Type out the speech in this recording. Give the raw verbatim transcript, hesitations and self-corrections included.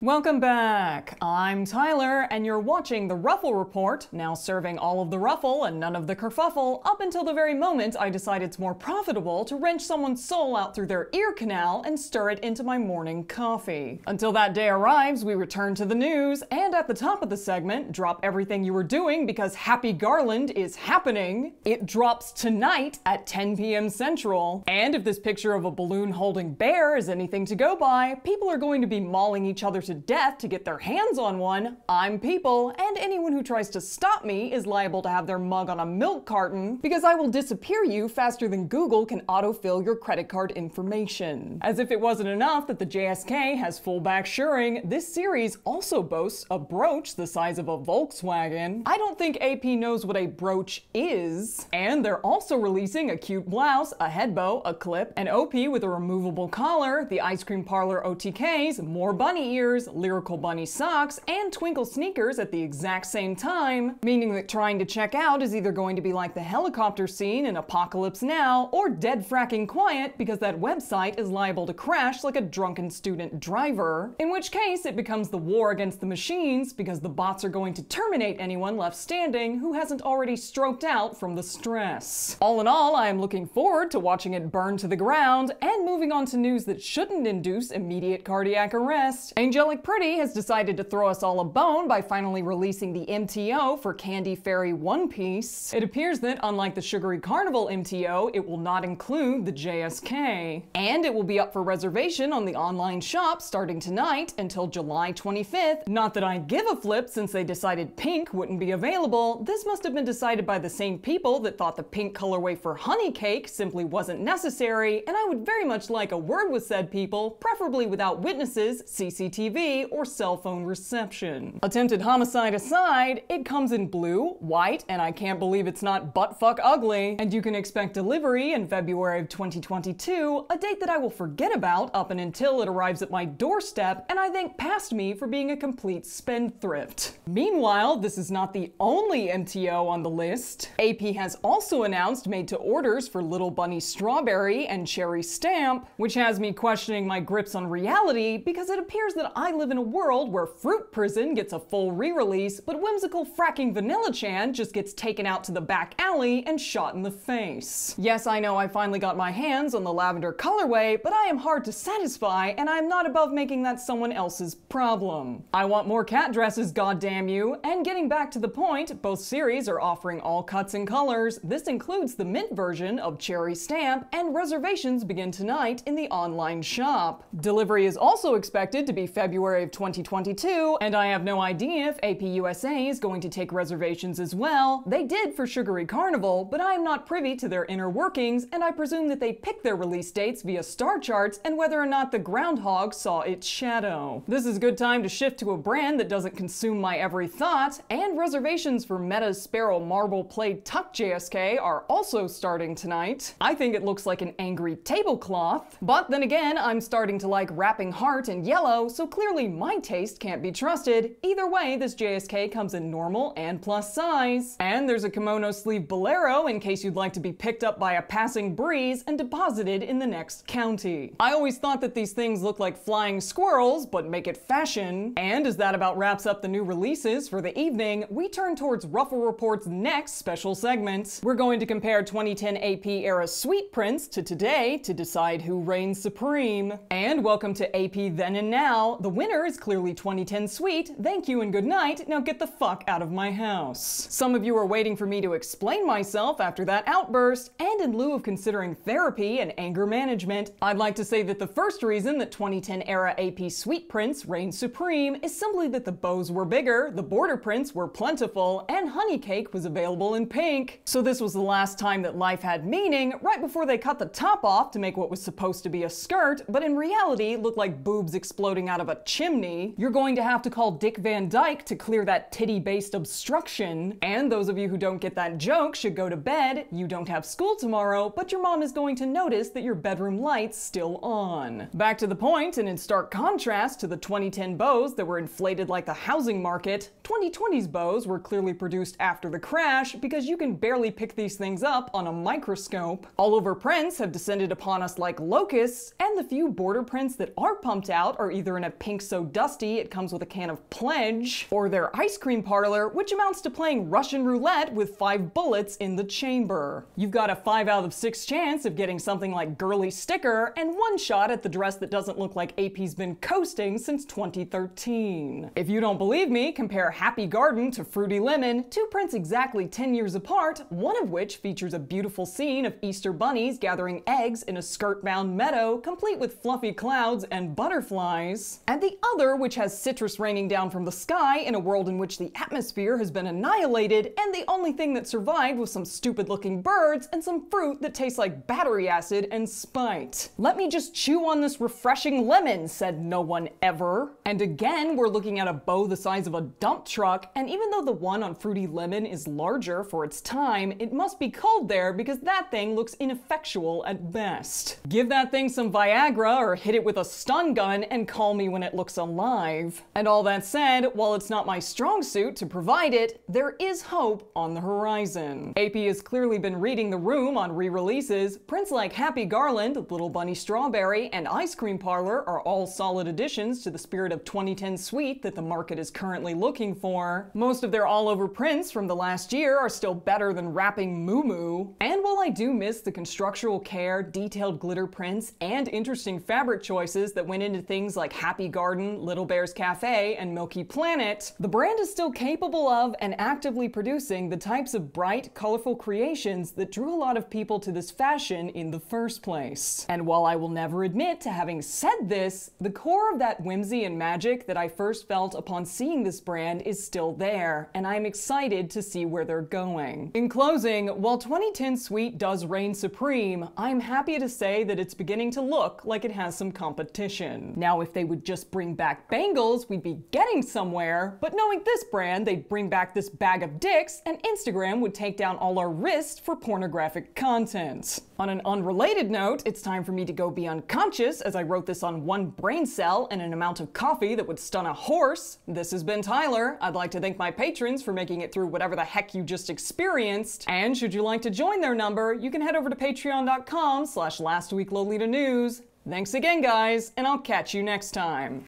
Welcome back! I'm Tyler, and you're watching The Ruffle Report, now serving all of the ruffle and none of the kerfuffle, up until the very moment I decide it's more profitable to wrench someone's soul out through their ear canal and stir it into my morning coffee. Until that day arrives, we return to the news, and at the top of the segment, drop everything you were doing because Happy Garland is happening. It drops tonight at ten p m Central. And if this picture of a balloon holding bear is anything to go by, people are going to be mauling each other to death to get their hands on one. I'm people, and anyone who tries to stop me is liable to have their mug on a milk carton, because I will disappear you faster than Google can autofill your credit card information. As if it wasn't enough that the J S K has full back shoring, this series also boasts a brooch the size of a Volkswagen. I don't think A P knows what a brooch is. And they're also releasing a cute blouse, a head bow, a clip, an O P with a removable collar, the ice cream parlor O T Ks, more bunny ears, lyrical bunny socks, and twinkle sneakers at the exact same time, meaning that trying to check out is either going to be like the helicopter scene in Apocalypse Now, or dead fracking quiet because that website is liable to crash like a drunken student driver, in which case it becomes the war against the machines because the bots are going to terminate anyone left standing who hasn't already stroked out from the stress. All in all, I am looking forward to watching it burn to the ground, and moving on to news that shouldn't induce immediate cardiac arrest. Angelic Pretty has decided to throw us all a bone by finally releasing the M T O for Candy Fairy One Piece. It appears that, unlike the Sugary Carnival M T O, it will not include the J S K. And it will be up for reservation on the online shop starting tonight until July twenty-fifth. Not that I give a flip since they decided pink wouldn't be available. This must have been decided by the same people that thought the pink colorway for Honey Cake simply wasn't necessary, and I would very much like a word with said people, preferably without witnesses, C C T V, or cell phone reception. Attempted homicide aside, it comes in blue, white, and I can't believe it's not buttfuck ugly, and you can expect delivery in February of twenty twenty-two, a date that I will forget about up and until it arrives at my doorstep and I think past me for being a complete spendthrift. Meanwhile, this is not the only M T O on the list. A P has also announced made-to-orders for Little Bunny Strawberry and Cherry Stamp, which has me questioning my grips on reality because it appears that I live in a world where Fruit Prison gets a full re-release, but whimsical fracking Vanilla-chan just gets taken out to the back alley and shot in the face. Yes, I know I finally got my hands on the lavender colorway, but I am hard to satisfy, and I am not above making that someone else's problem. I want more cat dresses, goddamn you! And getting back to the point, both series are offering all cuts and colors. This includes the mint version of Cherry Stamp, and reservations begin tonight in the online shop. Delivery is also expected to be February of twenty twenty-two, and I have no idea if A P U S A is going to take reservations as well. They did for Sugary Carnival, but I am not privy to their inner workings, and I presume that they picked their release dates via star charts and whether or not the groundhog saw its shadow. This is a good time to shift to a brand that doesn't consume my every thought, and reservations for Meta's Sparrow Marble Played Tuck J S K are also starting tonight. I think it looks like an angry tablecloth, but then again, I'm starting to like Wrapping Heart and yellow, so clearly my taste can't be trusted. Either way, this J S K comes in normal and plus size. And there's a kimono sleeve bolero in case you'd like to be picked up by a passing breeze and deposited in the next county. I always thought that these things look like flying squirrels, but make it fashion. And as that about wraps up the new releases for the evening, we turn towards Ruffle Report's next special segment. We're going to compare twenty ten A P era sweet prints to today to decide who reigns supreme. And welcome to A P Then and Now. The winner is clearly twenty ten Sweet. Thank you and good night. Now get the fuck out of my house. Some of you are waiting for me to explain myself after that outburst, and in lieu of considering therapy and anger management, I'd like to say that the first reason that twenty ten era A P sweet prints reign supreme is simply that the bows were bigger, the border prints were plentiful, and Honey Cake was available in pink. So this was the last time that life had meaning, right before they cut the top off to make what was supposed to be a skirt, but in reality looked like boobs exploding out of a chimney. You're going to have to call Dick Van Dyke to clear that titty-based obstruction. And those of you who don't get that joke should go to bed. You don't have school tomorrow, but your mom is going to notice that your bedroom light's still on. Back to the point, and in stark contrast to the twenty ten bows that were inflated like the housing market, twenty twenty's bows were clearly produced after the crash because you can barely pick these things up on a microscope. All over prints have descended upon us like locusts, and the few border prints that are pumped out are either in a pink ink so dusty it comes with a can of Pledge, or their ice cream parlor, which amounts to playing Russian roulette with five bullets in the chamber. You've got a five out of six chance of getting something like Girly Sticker, and one shot at the dress that doesn't look like A P's been coasting since twenty thirteen. If you don't believe me, compare Happy Garden to Fruity Lemon, two prints exactly ten years apart, one of which features a beautiful scene of Easter bunnies gathering eggs in a skirt-bound meadow, complete with fluffy clouds and butterflies, and the other which has citrus raining down from the sky in a world in which the atmosphere has been annihilated, and the only thing that survived was some stupid-looking birds and some fruit that tastes like battery acid and spite. Let me just chew on this refreshing lemon, said no one ever. And again, we're looking at a bow the size of a dump truck, and even though the one on Fruity Lemon is larger for its time, it must be cold there because that thing looks ineffectual at best. Give that thing some Viagra or hit it with a stun gun and call me when it looks alive. And all that said, while it's not my strong suit to provide it, there is hope on the horizon. A P has clearly been reading the room on re-releases. Prints like Happy Garland, Little Bunny Strawberry, and Ice Cream Parlor are all solid additions to the spirit of twenty ten sweet that the market is currently looking for. Most of their all-over prints from the last year are still better than wrapping Moo Moo. And while I do miss the constructural care, detailed glitter prints, and interesting fabric choices that went into things like Happy Garden, Little Bear's Cafe, and Milky Planet, the brand is still capable of and actively producing the types of bright, colorful creations that drew a lot of people to this fashion in the first place. And while I will never admit to having said this, the core of that whimsy and magic that I first felt upon seeing this brand is still there, and I'm excited to see where they're going. In closing, while twenty ten Sweet does reign supreme, I'm happy to say that it's beginning to look like it has some competition. Now, if they would just bring back bangles, we'd be getting somewhere, but knowing this brand, they'd bring back this bag of dicks, and Instagram would take down all our wrists for pornographic content. On an unrelated note, it's time for me to go be unconscious, as I wrote this on one brain cell and an amount of coffee that would stun a horse. This has been Tyler. I'd like to thank my patrons for making it through whatever the heck you just experienced. And should you like to join their number, you can head over to patreon dot com slash last week Lolita News. Thanks again, guys, and I'll catch you next time.